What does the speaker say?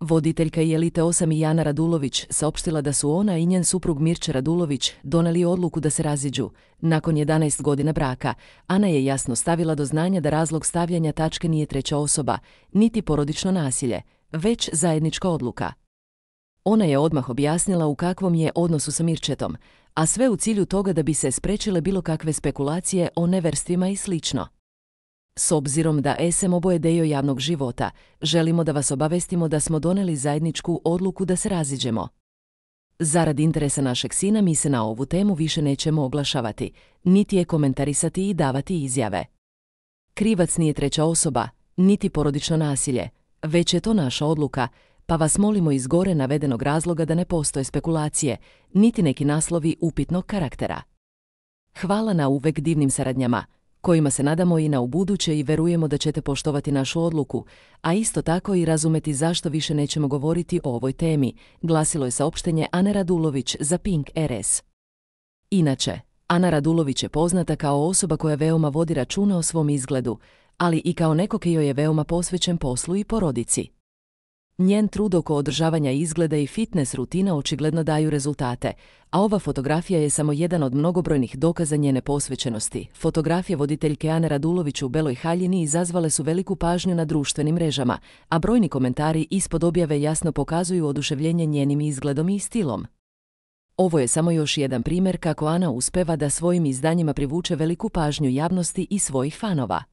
Voditeljka i Elite 8 i Ana Radulović saopštila da su ona i njen suprug Mirče Radulović doneli odluku da se raziđu. Nakon 11 godina braka, Ana je jasno stavila do znanja da razlog stavljanja tačke nije treća osoba, niti porodično nasilje, već zajednička odluka. Ona je odmah objasnila u kakvom je odnosu sa Mirčetom, a sve u cilju toga da bi se sprečile bilo kakve spekulacije o neverstvima i slično. S obzirom da SM oboje dio javnog života, želimo da vas obavestimo da smo doneli zajedničku odluku da se raziđemo. Zarad interesa našeg sina mi se na ovu temu više nećemo oglašavati, niti je komentarisati i davati izjave. Krivac nije treća osoba, niti porodično nasilje, već je to naša odluka, pa vas molimo iz gore navedenog razloga da ne postoje spekulacije, niti neki naslovi upitnog karaktera. Hvala na uvek divnim saradnjama, kojima se nadamo i na ubuduće i verujemo da ćete poštovati našu odluku, a isto tako i razumeti zašto više nećemo govoriti o ovoj temi, glasilo je saopštenje Ane Radulović za Pink RS. Inače, Ana Radulović je poznata kao osoba koja veoma vodi računa o svom izgledu, ali i kao neko koji joj je veoma posvećen poslu i porodici. Njen trud oko održavanja izgleda i fitness rutina očigledno daju rezultate, a ova fotografija je samo jedan od mnogobrojnih dokaza njene posvećenosti. Fotografije voditeljke Ane Radulović u beloj haljini izazvale su veliku pažnju na društvenim mrežama, a brojni komentari ispod objave jasno pokazuju oduševljenje njenim izgledom i stilom. Ovo je samo još jedan primjer kako Ana uspeva da svojim izdanjima privuče veliku pažnju javnosti i svojih fanova.